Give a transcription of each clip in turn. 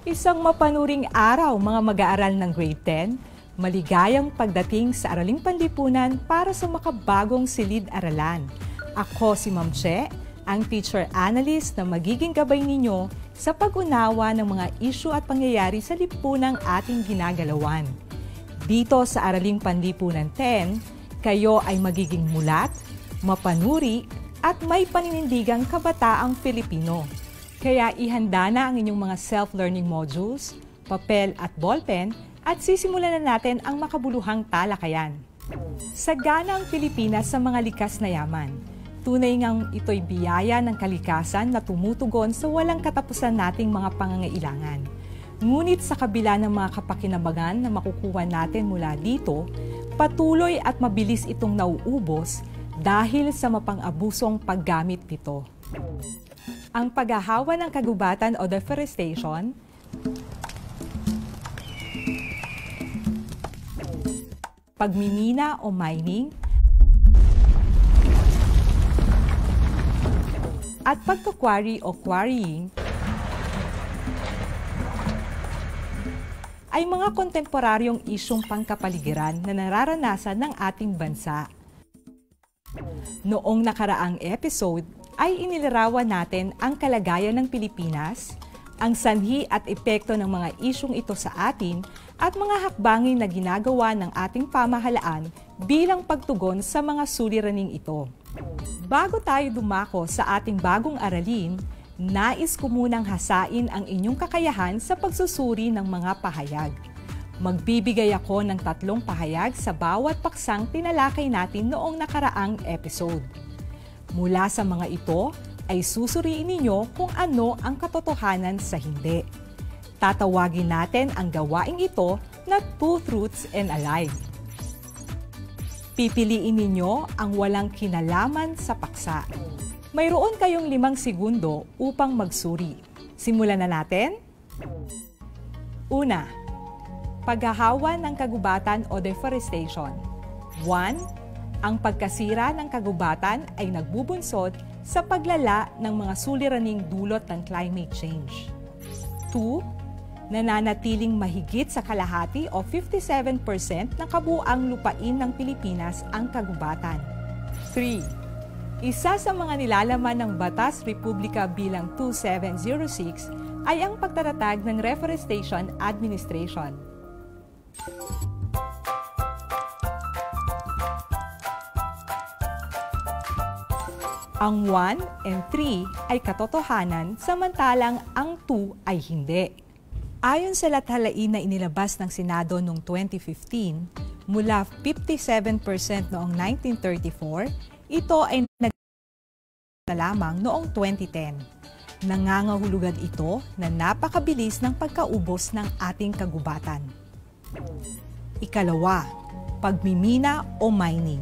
Isang mapanuring araw mga mag-aaral ng grade 10, maligayang pagdating sa Araling Panlipunan para sa makabagong silid-aralan. Ako si Ma'am Che, ang teacher analyst na magiging gabay ninyo sa pag-unawa ng mga issue at pangyayari sa lipunang ating ginagalawan. Dito sa Araling Panlipunan 10, kayo ay magiging mulat, mapanuri at may paninindigang kabataang Filipino. Kaya ihanda na ang inyong mga self-learning modules, papel at ballpen at sisimulan na natin ang makabuluhang talakayan. Sagana ang Pilipinas sa mga likas na yaman. Tunay ngang ito'y biyaya ng kalikasan na tumutugon sa walang katapusan nating mga pangangailangan. Ngunit sa kabila ng mga kapakinabangan na makukuha natin mula dito, patuloy at mabilis itong nauubos dahil sa mapang-abusong paggamit nito. Ang paghahawa ng kagubatan o deforestation, pagmimina o mining, at pagkukwari o quarrying ay mga kontemporaryong isyong pangkapaligiran na nararanasan ng ating bansa. Noong nakaraang episode ay inilarawan natin ang kalagayan ng Pilipinas, ang sanhi at epekto ng mga isyong ito sa atin at mga hakbangin na ginagawa ng ating pamahalaan bilang pagtugon sa mga suliraning ito. Bago tayo dumako sa ating bagong aralin, nais ko munang hasain ang inyong kakayahan sa pagsusuri ng mga pahayag. Magbibigay ako ng 3 pahayag sa bawat paksang tinalakay natin noong nakaraang episode. Mula sa mga ito ay susuriin ninyo kung ano ang katotohanan sa hindi. Tatawagin natin ang gawaing ito na 2 truths and a lie. Pipiliin ninyo ang walang kinalaman sa paksa. Mayroon kayong 5 segundo upang magsuri. Simulan na natin? Una, paghahawa ng kagubatan o deforestation. 1. Ang pagkasira ng kagubatan ay nagbubunsod sa paglala ng mga suliraning dulot ng climate change. 2. Nananatiling mahigit sa kalahati o 57% ng kabuuang lupain ng Pilipinas ang kagubatan. 3. Isa sa mga nilalaman ng Batas Republika bilang 2706 ay ang pagtatatag ng Reforestation Administration. Ang 1 and 3 ay katotohanan, samantalang ang 2 ay hindi. Ayon sa lathalain na inilabas ng Senado noong 2015, mula 57% noong 1934, ito ay na lamang noong 2010. Nangangahulugan ito na napakabilis ng pagkaubos ng ating kagubatan. Ikalawa, pagmimina o mining.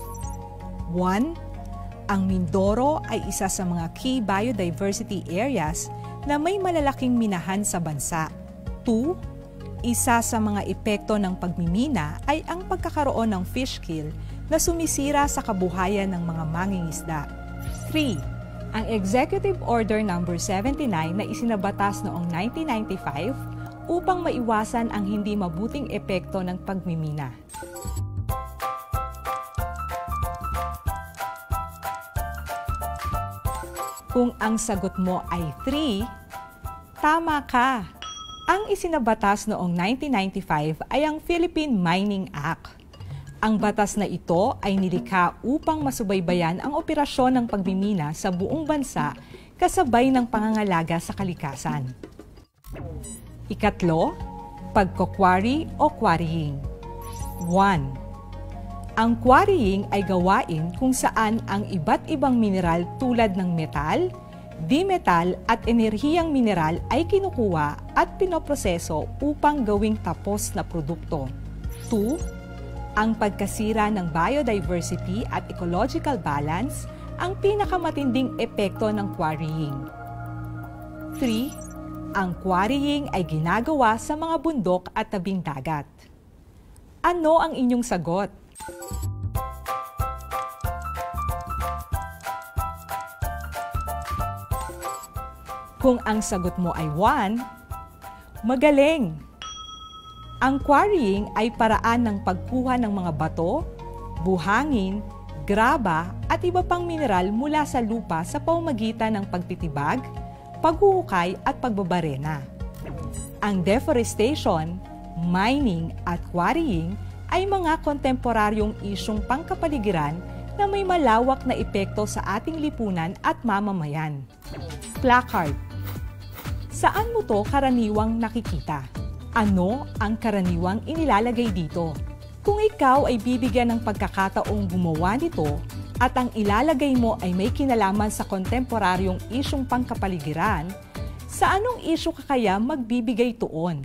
1. Ang Mindoro ay isa sa mga key biodiversity areas na may malalaking minahan sa bansa. 2. Isa sa mga epekto ng pagmimina ay ang pagkakaroon ng fish kill na sumisira sa kabuhayan ng mga mangingisda. 3. Ang Executive Order No. 79 na isinabatas noong 1995 upang maiwasan ang hindi mabuting epekto ng pagmimina. Kung ang sagot mo ay 3, tama ka. Ang isinabatas noong 1995 ay ang Philippine Mining Act. Ang batas na ito ay nilikha upang masubaybayan ang operasyon ng pagmimina sa buong bansa kasabay ng pangangalaga sa kalikasan. Ikatlo, pagkukwari o quarrying. 1. Ang quarrying ay gawain kung saan ang iba't ibang mineral tulad ng metal, di-metal at enerhiyang mineral ay kinukuha at pinoproseso upang gawing tapos na produkto. 2. Ang pagkasira ng biodiversity at ecological balance ang pinakamatinding epekto ng quarrying. 3. Ang quarrying ay ginagawa sa mga bundok at tabing dagat. Ano ang inyong sagot? Kung ang sagot mo ay 1, Magaling! Ang quarrying ay paraan ng pagkuha ng mga bato, buhangin, graba at iba pang mineral mula sa lupa sa pamamagitan ng pagtitibag, paghuhukay at pagbabarena. Ang deforestation, mining at quarrying ay mga kontemporaryong isyung pangkapaligiran na may malawak na epekto sa ating lipunan at mamamayan. Placard. Saan mo to karaniwang nakikita? Ano ang karaniwang inilalagay dito? Kung ikaw ay bibigyan ng pagkakataong gumawa nito at ang ilalagay mo ay may kinalaman sa kontemporaryong isyung pangkapaligiran, sa anong isyu ka kaya magbibigay tuon?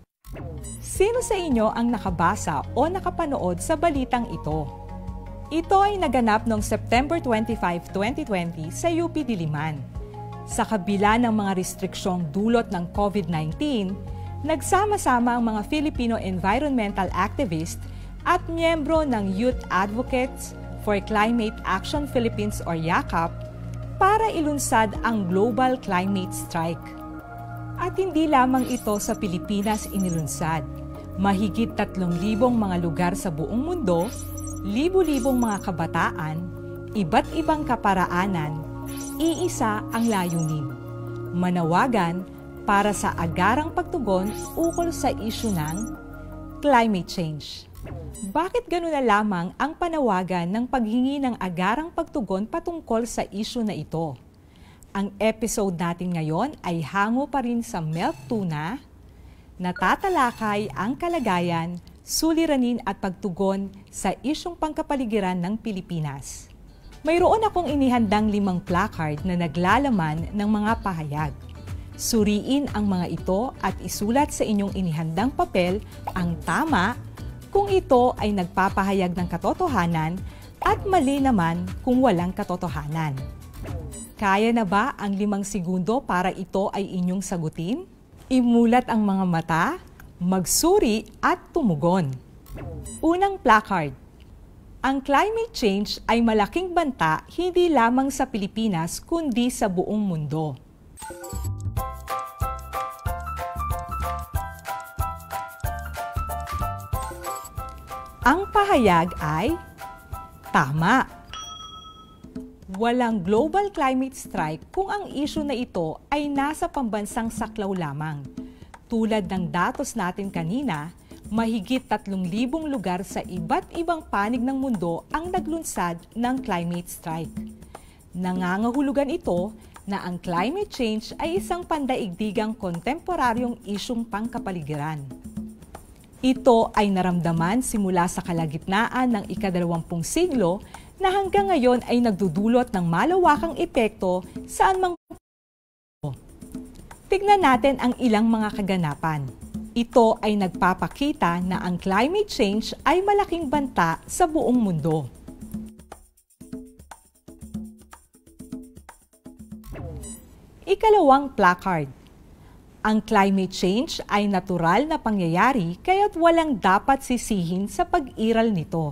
Sino sa inyo ang nakabasa o nakapanood sa balitang ito? Ito ay naganap noong September 25, 2020 sa UP Diliman. Sa kabila ng mga restriksyong dulot ng COVID-19, nagsama-sama ang mga Filipino environmental activists at miyembro ng Youth Advocates for Climate Action Philippines or YACAP para ilunsad ang Global Climate Strike. At hindi lamang ito sa Pilipinas inilunsad. Mahigit 3,000 mga lugar sa buong mundo, libu-libong mga kabataan, iba't ibang kaparaanan, iisa ang layunin. Manawagan para sa agarang pagtugon ukol sa isyu ng climate change. Bakit gano'n na lamang ang panawagan ng paghingi ng agarang pagtugon patungkol sa isyu na ito? Ang episode natin ngayon ay hango pa rin sa milk tuna, natatalakay ang kalagayan, suliranin at pagtugon sa isyung pangkapaligiran ng Pilipinas. Mayroon akong inihandang 5 placard na naglalaman ng mga pahayag. Suriin ang mga ito at isulat sa inyong inihandang papel ang tama kung ito ay nagpapahayag ng katotohanan at mali naman kung walang katotohanan. Kaya na ba ang 5 segundo para ito ay inyong sagutin? Imulat ang mga mata, magsuri at tumugon. Unang placard. Ang climate change ay malaking banta hindi lamang sa Pilipinas kundi sa buong mundo. Ang pahayag ay tama. Walang global climate strike kung ang issue na ito ay nasa pambansang saklaw lamang. Tulad ng datos natin kanina, mahigit 3,000 lugar sa iba't ibang panig ng mundo ang naglunsad ng climate strike. Nangangahulugan ito na ang climate change ay isang pandaigdigang kontemporaryong isyung pangkapaligiran. Ito ay naramdaman simula sa kalagitnaan ng ika-20 siglo na hanggang ngayon ay nagdudulot ng malawakang epekto saan mang. Tignan natin ang ilang mga kaganapan. Ito ay nagpapakita na ang climate change ay malaking banta sa buong mundo. Ikalawang placard. Ang climate change ay natural na pangyayari kaya't walang dapat sisihin sa pag-iral nito.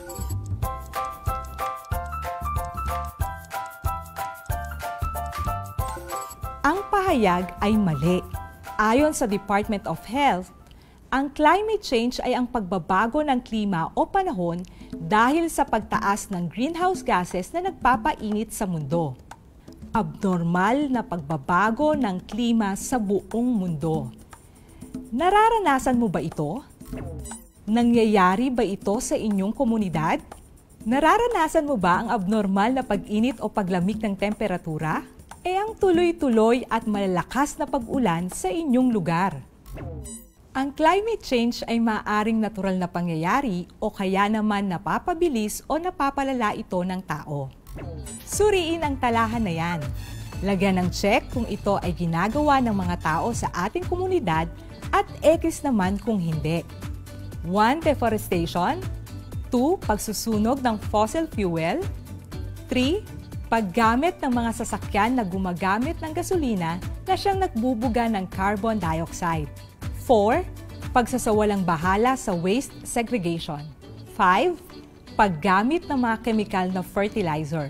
Ang pahayag ay mali. Ayon sa Department of Health, ang climate change ay ang pagbabago ng klima o panahon dahil sa pagtaas ng greenhouse gases na nagpapainit sa mundo. Abnormal na pagbabago ng klima sa buong mundo. Nararanasan mo ba ito? Nangyayari ba ito sa inyong komunidad? Nararanasan mo ba ang abnormal na pag-init o paglamig ng temperatura? Ang tuloy-tuloy at malalakas na pag-ulan sa inyong lugar. Ang climate change ay maaaring natural na pangyayari o kaya naman napapabilis o napapalala ito ng tao. Suriin ang talahan na yan. Lagyan ng check kung ito ay ginagawa ng mga tao sa ating komunidad at X naman kung hindi. 1. Deforestation. 2. Pagsusunog ng fossil fuel. 3. Paggamit ng mga sasakyan na gumagamit ng gasolina na siyang nagbubuga ng carbon dioxide. 4. Pagsasawalang bahala sa waste segregation. 5. Paggamit ng mga chemical na fertilizer.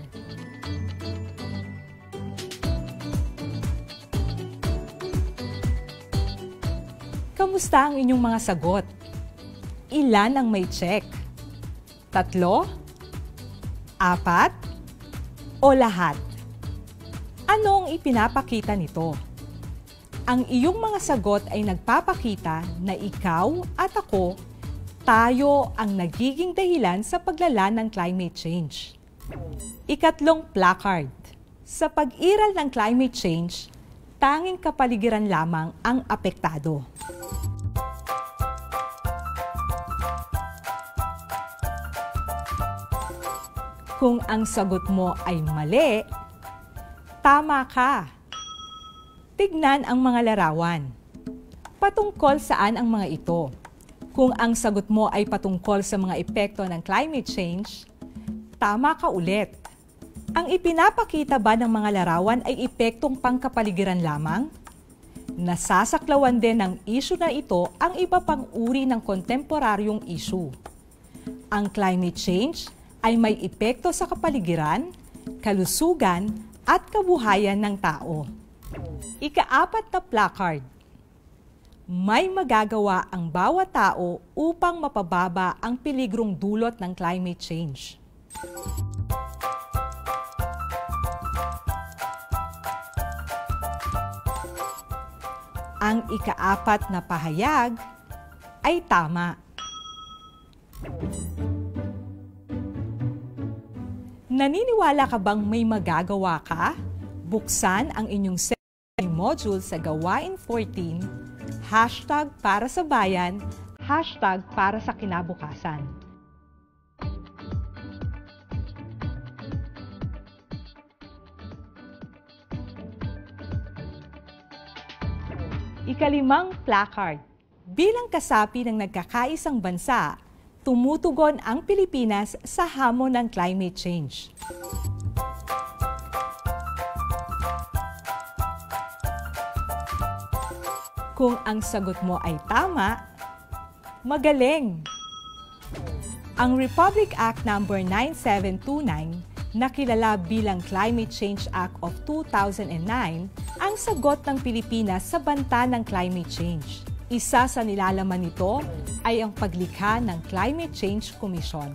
Kamusta ang inyong mga sagot? Ilan ang may check? 3? 4? O lahat? Ano ang ipinapakita nito? Ang iyong mga sagot ay nagpapakita na ikaw at ako, tayo ang nagiging dahilan sa paglala ng climate change. 3 placard. Sa pag-iral ng climate change, tanging kapaligiran lamang ang apektado. Kung ang sagot mo ay mali, tama ka. Tignan ang mga larawan. Patungkol saan ang mga ito? Kung ang sagot mo ay patungkol sa mga epekto ng climate change, tama ka ulit. Ang ipinapakita ba ng mga larawan ay epektong pangkapaligiran lamang? Nasasaklawan din ng issue na ito ang iba pang uri ng kontemporaryong issue. Ang climate change ay may epekto sa kapaligiran, kalusugan at kabuhayan ng tao. 4 na placard. May magagawa ang bawat tao upang mapababa ang peligrong dulot ng climate change. Ang 4 na pahayag ay tama. Naniniwala ka bang may magagawa ka? Buksan ang inyong module sa Gawain 14, #para sa bayan, #para sa kinabukasan. Ika-5 placard. Bilang kasapi ng nagkakaisang bansa, tumutugon ang Pilipinas sa hamon ng climate change. Kung ang sagot mo ay tama, magaling! Ang Republic Act No. 9729, na kilala bilang Climate Change Act of 2009, ang sagot ng Pilipinas sa banta ng climate change. Isa sa nilalaman nito ay ang paglikha ng Climate Change Commission.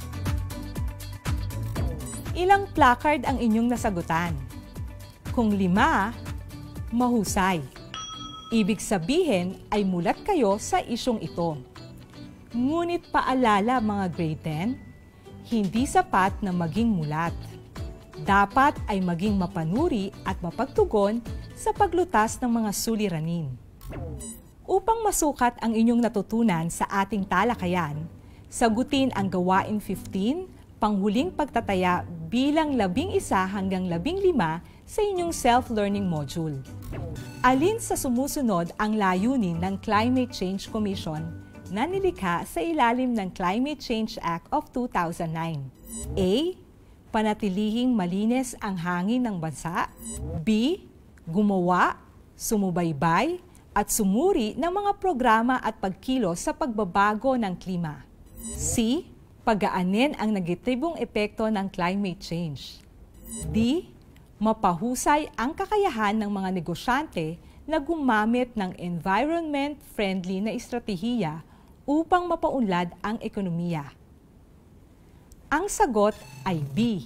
Ilang placard ang inyong nasagutan? Kung 5, mahusay. Ibig sabihin ay mulat kayo sa isyong ito. Ngunit paalala mga grade 10, hindi sapat na maging mulat. Dapat ay maging mapanuri at mapagtugon sa paglutas ng mga suliranin. Upang masukat ang inyong natutunan sa ating talakayan, sagutin ang Gawain 15, panghuling pagtataya bilang 11 hanggang 15 sa inyong self-learning module. Alin sa sumusunod ang layunin ng Climate Change Commission na nilikha sa ilalim ng Climate Change Act of 2009? A. Panatilihing malinis ang hangin ng bansa. B. Gumawa, sumubaybay, at sumuri ng mga programa at pagkilos sa pagbabago ng klima. C. Pagaanin ang negatibong epekto ng climate change. D. Mapahusay ang kakayahan ng mga negosyante na gumamit ng environment-friendly na estratehiya upang mapaunlad ang ekonomiya. Ang sagot ay B.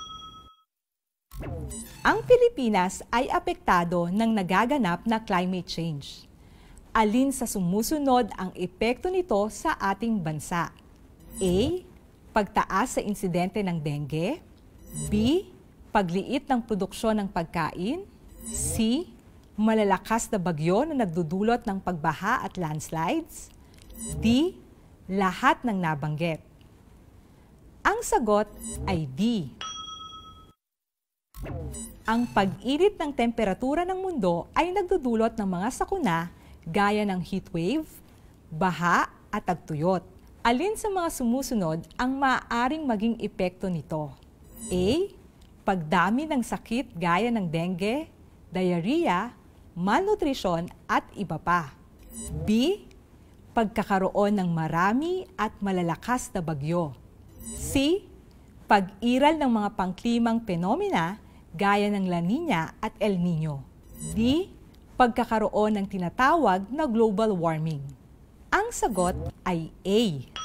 Ang Pilipinas ay apektado ng nagaganap na climate change. Alin sa sumusunod ang epekto nito sa ating bansa? A. Pagtaas sa insidente ng dengue. B. Pagliit ng produksyon ng pagkain. C. Malalakas na bagyo na nagdudulot ng pagbaha at landslides. D. Lahat ng nabanggit. Ang sagot ay D. Ang pag-init ng temperatura ng mundo ay nagdudulot ng mga sakuna gaya ng heatwave, baha at tagtuyot. Alin sa mga sumusunod ang maaaring maging epekto nito? A. Pagdami ng sakit gaya ng dengue, diarrhea, malnutrisyon at iba pa. B. Pagkakaroon ng marami at malalakas na bagyo. C. Pag-iral ng mga pangklimang penomena gaya ng La Niña at El Niño. D. pagkakaroon ng tinatawag na global warming? Ang sagot ay A.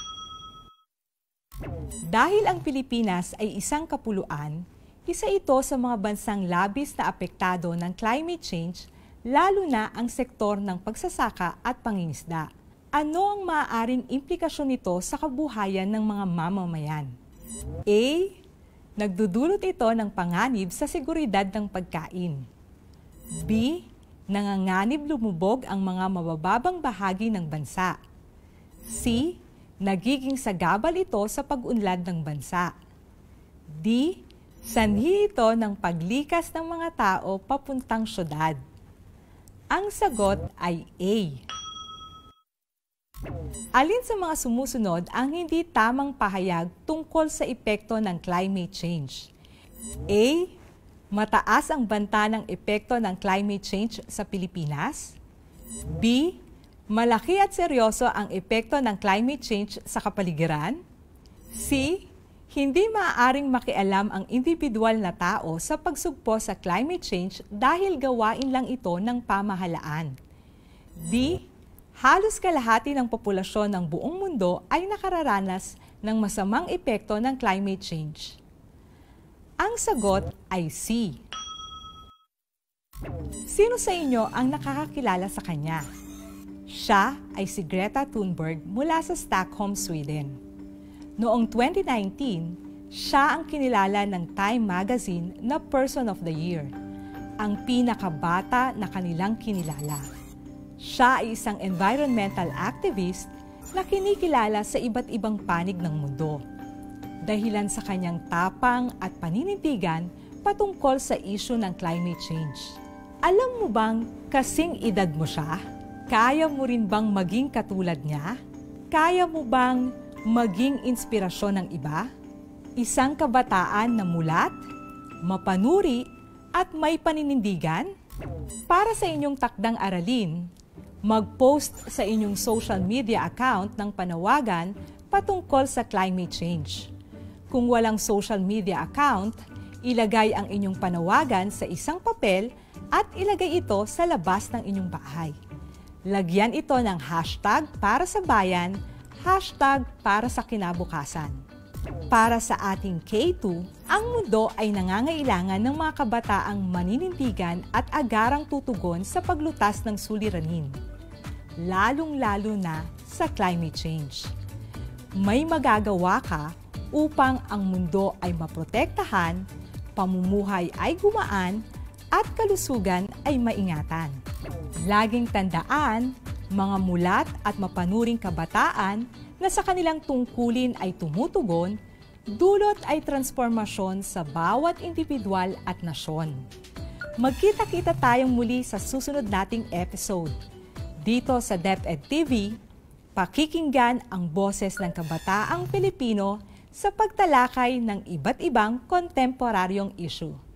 Dahil ang Pilipinas ay isang kapuluan, isa ito sa mga bansang labis na apektado ng climate change, lalo na ang sektor ng pagsasaka at pangingisda. Ano ang maaaring implikasyon nito sa kabuhayan ng mga mamamayan? A. Nagdudulot ito ng panganib sa seguridad ng pagkain. B. Nanganganib lumubog ang mga mabababang bahagi ng bansa. C. Nagiging sagabal ito sa pag-unlad ng bansa. D. Sanhi ito ng paglikas ng mga tao papuntang syudad. Ang sagot ay A. Alin sa mga sumusunod ang hindi tamang pahayag tungkol sa epekto ng climate change? A. Mataas ang banta ng epekto ng climate change sa Pilipinas. B. Malaki at seryoso ang epekto ng climate change sa kapaligiran. C. Hindi maaaring makialam ang individual na tao sa pagsugpo sa climate change dahil gawain lang ito ng pamahalaan. D. Halos kalahati ng populasyon ng buong mundo ay nakararanas ng masamang epekto ng climate change. Ang sagot ay C. Sino sa inyo ang nakakakilala sa kanya? Siya ay si Greta Thunberg mula sa Stockholm, Sweden. Noong 2019, siya ang kinilala ng Time Magazine na Person of the Year, ang pinakabata na kanilang kinilala. Siya ay isang environmental activist na kinikilala sa iba't ibang panig ng mundo, dahilan sa kanyang tapang at paninindigan patungkol sa isyu ng climate change. Alam mo bang kasing edad mo siya? Kaya mo rin bang maging katulad niya? Kaya mo bang maging inspirasyon ng iba? Isang kabataan na mulat, mapanuri, at may paninindigan? Para sa inyong takdang aralin, mag-post sa inyong social media account ng panawagan patungkol sa climate change. Kung walang social media account, ilagay ang inyong panawagan sa isang papel at ilagay ito sa labas ng inyong bahay. Lagyan ito ng hashtag para sa bayan, hashtag para sa kinabukasan. Para sa ating K2, ang mundo ay nangangailangan ng mga kabataang maninindigan at agarang tutugon sa paglutas ng suliranin, lalong-lalo na sa climate change. May magagawa ka upang ang mundo ay maprotektahan, pamumuhay ay gumaan, at kalusugan ay maingatan. Laging tandaan, mga mulat at mapanuring kabataan na sa kanilang tungkulin ay tumutugon, dulot ay transformasyon sa bawat individual at nasyon. Magkita-kita tayong muli sa susunod nating episode. Dito sa DepEd TV, pakikinggan ang boses ng kabataang Pilipino sa pagtalakay ng iba't ibang kontemporaryong issue.